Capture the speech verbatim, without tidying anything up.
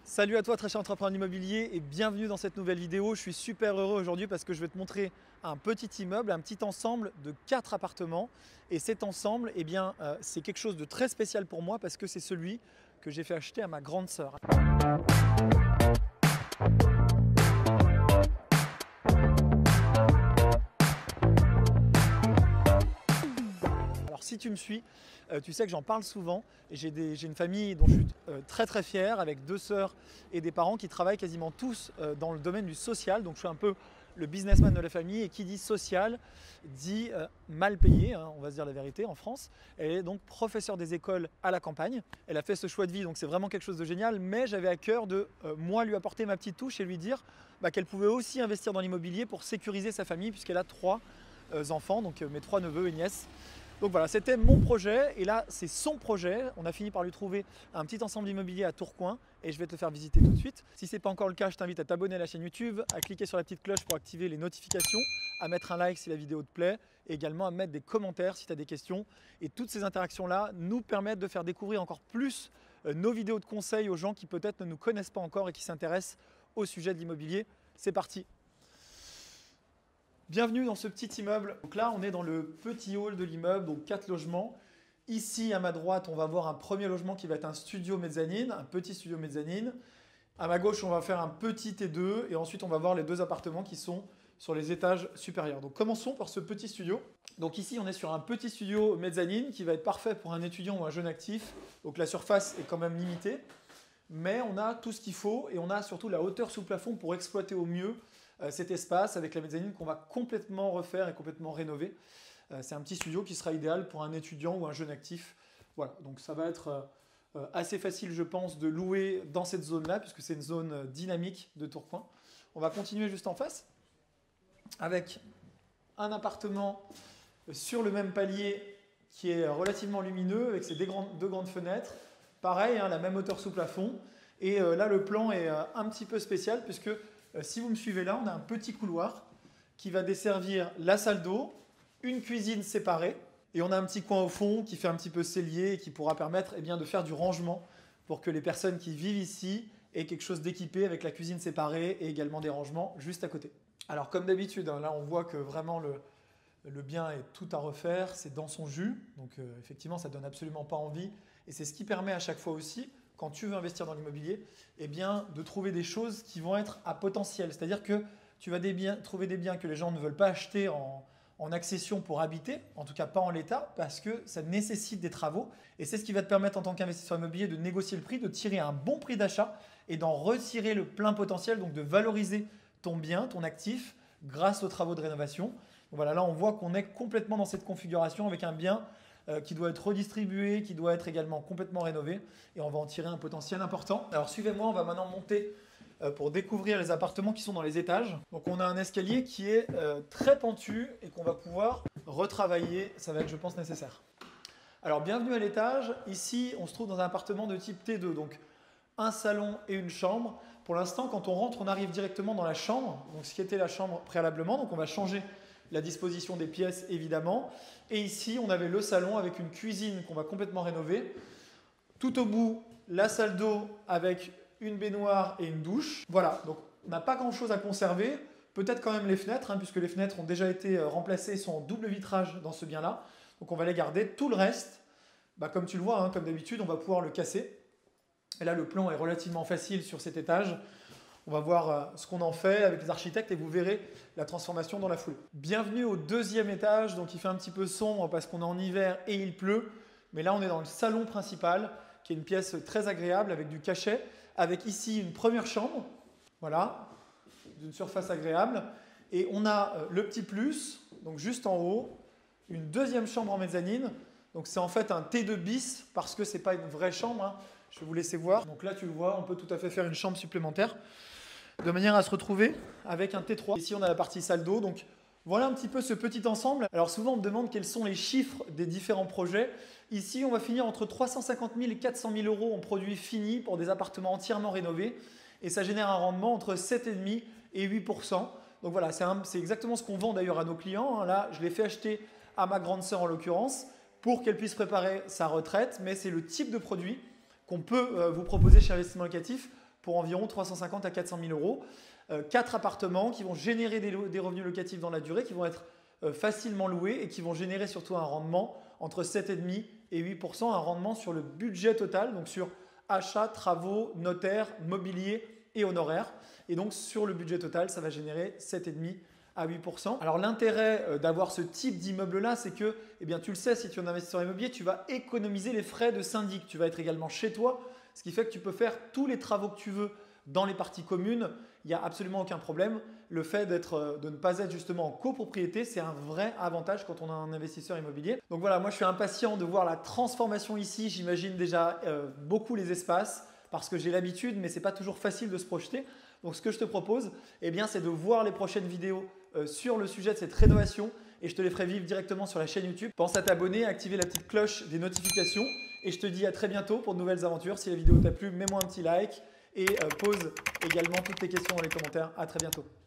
Salut à toi très cher entrepreneur immobilier et bienvenue dans cette nouvelle vidéo. Je suis super heureux aujourd'hui parce que je vais te montrer un petit immeuble, un petit ensemble de quatre appartements. Et cet ensemble, eh bien, euh, c'est quelque chose de très spécial pour moi parce que c'est celui que j'ai fait acheter à ma grande sœur. Alors si tu me suis, euh, tu sais que j'en parle souvent. J'ai une famille dont je suis euh, très très fier, avec deux sœurs et des parents qui travaillent quasiment tous euh, dans le domaine du social. Donc je suis un peu le businessman de la famille, et qui dit social dit euh, mal payé, hein, on va se dire la vérité en France. Elle est donc professeure des écoles à la campagne. Elle a fait ce choix de vie, donc c'est vraiment quelque chose de génial, mais j'avais à cœur de euh, moi lui apporter ma petite touche et lui dire bah, qu'elle pouvait aussi investir dans l'immobilier pour sécuriser sa famille, puisqu'elle a trois euh, enfants, donc euh, mes trois neveux et nièces. Donc voilà, c'était mon projet et là c'est son projet. On a fini par lui trouver un petit ensemble immobilier à Tourcoing et je vais te le faire visiter tout de suite. Si ce n'est pas encore le cas, je t'invite à t'abonner à la chaîne YouTube, à cliquer sur la petite cloche pour activer les notifications, à mettre un like si la vidéo te plaît et également à mettre des commentaires si tu as des questions. Et toutes ces interactions-là nous permettent de faire découvrir encore plus nos vidéos de conseils aux gens qui peut-être ne nous connaissent pas encore et qui s'intéressent au sujet de l'immobilier. C'est parti! Bienvenue dans ce petit immeuble. Donc là, on est dans le petit hall de l'immeuble, donc quatre logements. Ici, à ma droite, on va voir un premier logement qui va être un studio mezzanine, un petit studio mezzanine. À ma gauche, on va faire un petit T deux et ensuite, on va voir les deux appartements qui sont sur les étages supérieurs. Donc commençons par ce petit studio. Donc ici, on est sur un petit studio mezzanine qui va être parfait pour un étudiant ou un jeune actif. Donc la surface est quand même limitée, mais on a tout ce qu'il faut et on a surtout la hauteur sous plafond pour exploiter au mieux cet espace avec la mezzanine qu'on va complètement refaire et complètement rénover. C'est un petit studio qui sera idéal pour un étudiant ou un jeune actif. Voilà, donc ça va être assez facile, je pense, de louer dans cette zone-là, puisque c'est une zone dynamique de Tourcoing. On va continuer juste en face avec un appartement sur le même palier qui est relativement lumineux, avec ses deux grandes, deux grandes fenêtres. Pareil, hein, la même hauteur sous plafond. Et là, le plan est un petit peu spécial, puisque si vous me suivez là, on a un petit couloir qui va desservir la salle d'eau, une cuisine séparée, et on a un petit coin au fond qui fait un petit peu cellier et qui pourra permettre eh bien, de faire du rangement pour que les personnes qui vivent ici aient quelque chose d'équipé avec la cuisine séparée et également des rangements juste à côté. Alors comme d'habitude, hein, là on voit que vraiment le, le bien est tout à refaire, c'est dans son jus, donc euh, effectivement ça ne donne absolument pas envie et c'est ce qui permet à chaque fois aussi, quand tu veux investir dans l'immobilier, eh bien, de trouver des choses qui vont être à potentiel. C'est-à-dire que tu vas des biens, trouver des biens que les gens ne veulent pas acheter en, en accession pour habiter, en tout cas pas en l'état, parce que ça nécessite des travaux. Et c'est ce qui va te permettre en tant qu'investisseur immobilier de négocier le prix, de tirer un bon prix d'achat et d'en retirer le plein potentiel, donc de valoriser ton bien, ton actif, grâce aux travaux de rénovation. Donc voilà, là on voit qu'on est complètement dans cette configuration avec un bien qui doit être redistribué, qui doit être également complètement rénové et on va en tirer un potentiel important. Alors suivez-moi, on va maintenant monter pour découvrir les appartements qui sont dans les étages. Donc on a un escalier qui est très pentu et qu'on va pouvoir retravailler, ça va être je pense nécessaire. Alors bienvenue à l'étage, ici on se trouve dans un appartement de type T deux, donc un salon et une chambre. Pour l'instant quand on rentre on arrive directement dans la chambre, donc ce qui était la chambre préalablement, donc on va changer la disposition des pièces évidemment. Et ici, on avait le salon avec une cuisine qu'on va complètement rénover. Tout au bout, la salle d'eau avec une baignoire et une douche. Voilà, donc on n'a pas grand-chose à conserver. Peut-être quand même les fenêtres, hein, puisque les fenêtres ont déjà été remplacées, sont en double vitrage dans ce bien-là. Donc on va les garder. Tout le reste, bah, comme tu le vois, hein, comme d'habitude, on va pouvoir le casser. Et là, le plan est relativement facile sur cet étage. On va voir ce qu'on en fait avec les architectes et vous verrez la transformation dans la foulée. Bienvenue au deuxième étage, donc il fait un petit peu sombre parce qu'on est en hiver et il pleut. Mais là, on est dans le salon principal, qui est une pièce très agréable avec du cachet, avec ici une première chambre, voilà, d'une surface agréable. Et on a le petit plus, donc juste en haut, une deuxième chambre en mezzanine. Donc c'est en fait un T deux bis parce que ce n'est pas une vraie chambre, hein. Je vais vous laisser voir. Donc là, tu le vois, on peut tout à fait faire une chambre supplémentaire de manière à se retrouver avec un T trois. Ici, on a la partie salle d'eau. Donc, voilà un petit peu ce petit ensemble. Alors souvent, on me demande quels sont les chiffres des différents projets. Ici, on va finir entre trois cent cinquante mille et quatre cent mille euros en produits finis pour des appartements entièrement rénovés. Et ça génère un rendement entre sept virgule cinq et huit pour cent. Donc voilà, c'est exactement ce qu'on vend d'ailleurs à nos clients. Là, je l'ai fait acheter à ma grande sœur en l'occurrence pour qu'elle puisse préparer sa retraite. Mais c'est le type de produit qu'on peut vous proposer chez Investissement Locatif pour environ trois cent cinquante à quatre cent mille euros. Euh, quatre appartements qui vont générer des, des revenus locatifs dans la durée, qui vont être euh, facilement loués et qui vont générer surtout un rendement entre sept virgule cinq et huit pour cent, un rendement sur le budget total, donc sur achat, travaux, notaire, mobilier et honoraires. Et donc sur le budget total, ça va générer sept virgule cinq à huit pour cent. Alors l'intérêt d'avoir ce type d'immeuble-là, c'est que, eh bien, tu le sais, si tu es un investisseur immobilier, tu vas économiser les frais de syndic. Tu vas être également chez toi, ce qui fait que tu peux faire tous les travaux que tu veux dans les parties communes. Il n'y a absolument aucun problème. Le fait d'être, de ne pas être justement en copropriété, c'est un vrai avantage quand on a un investisseur immobilier. Donc voilà, moi je suis impatient de voir la transformation ici. J'imagine déjà euh, beaucoup les espaces parce que j'ai l'habitude, mais ce n'est pas toujours facile de se projeter. Donc ce que je te propose, eh bien, c'est de voir les prochaines vidéos euh, sur le sujet de cette rénovation et je te les ferai vivre directement sur la chaîne YouTube. Pense à t'abonner, à activer la petite cloche des notifications et je te dis à très bientôt pour de nouvelles aventures. Si la vidéo t'a plu, mets-moi un petit like et euh, pose également toutes tes questions dans les commentaires. À très bientôt.